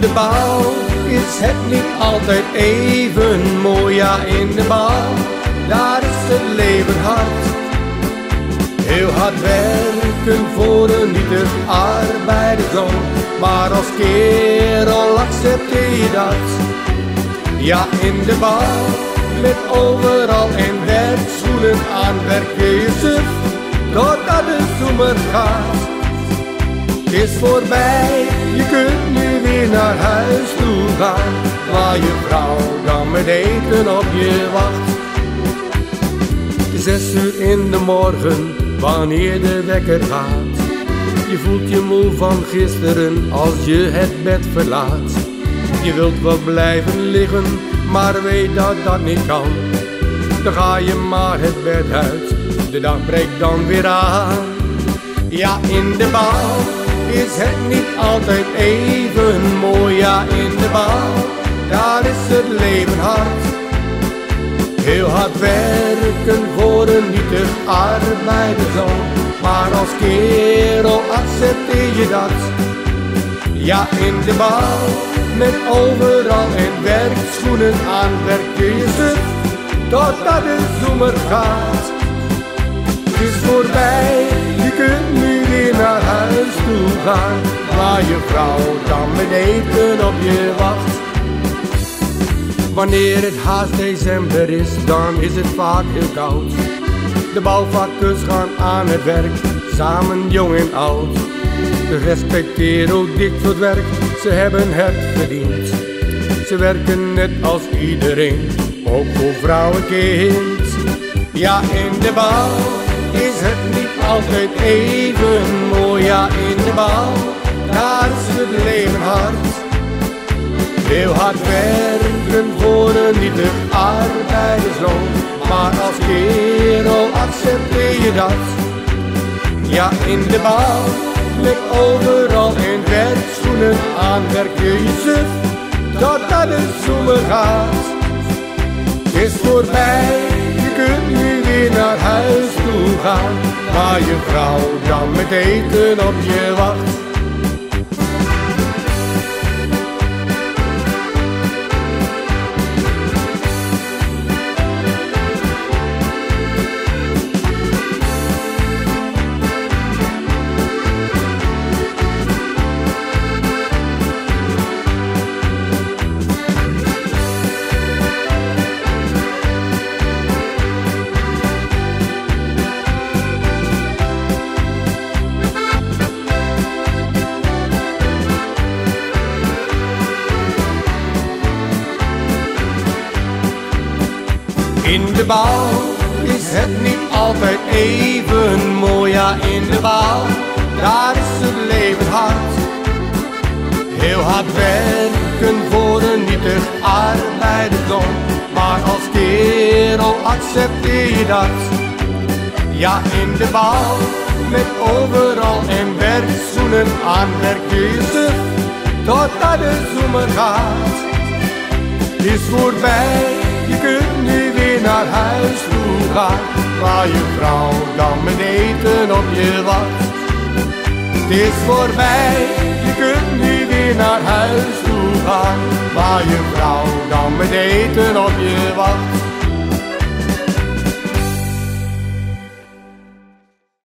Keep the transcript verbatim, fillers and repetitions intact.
de bouw is het niet altijd even mooi. Ja, in de bouw, daar is het leven hard. Heel hard werken voor een nietig arbeidersloon, maar als kerel accepteer je dat. Ja, in de bouw, met overal en werkschoenen aan, werk je suf, totdat de zomer gaat. Het is voorbij, je kunt nu weer naar huis toe gaan, waar je vrouw dan met eten op je wacht. Zes uur in de morgen, wanneer de wekker gaat. Je voelt je moe van gisteren als je het bed verlaat. Je wilt wel blijven liggen, maar weet dat dat niet kan. Dan ga je maar het bed uit, de dag breekt dan weer aan. Ja, in de bouw is het niet altijd even mooi. Ja, in de bouw, daar is het leven hard. Heel hard werken voor een nietig arbeidersloon, maar als kerel accepteer je dat. Ja, in de bouw, met overal en werkschoenen aan, werk je suf, totdat de zomer gaat. Het is voorbij, je kunt nu weer naar huis toe gaan, waar je vrouw dan met eten op je wacht. Wanneer het haast december is, dan is het vaak heel koud. De bouwvakkers gaan aan het werk, samen jong en oud. Ze respecteren ook dit soort werk, ze hebben het verdiend. Ze werken net als iedereen, ook voor vrouw en kind. Ja, in de bouw is het niet altijd even mooi. Ja, in de bouw, daar is het leven hard. Heel hard werken voor een nietig arbeidersloon, maar als kerel accepteer je dat. Ja, in de bouw, met overal en werkschoenen aan, werk je je suf, totdat de zomer gaat. Het is voorbij, je kunt nu weer naar huis toe gaan, waar je vrouw dan met eten op je wacht. In de bouw is het niet altijd even mooi. Ja, in de bouw, daar is het leven hard. Heel hard werken voor een nietig arbeidersloon, maar als kerel accepteer je dat. Ja, in de bouw, met overal en werkschoenen aan, werk je je suf, totdat de zomer gaat. Het is voorbij, je kunt nu weer naar huis toe gaan, waar je vrouw dan met eten op je wacht. Het is voorbij, je kunt nu weer naar huis toe gaan, waar je vrouw dan met eten op je wacht.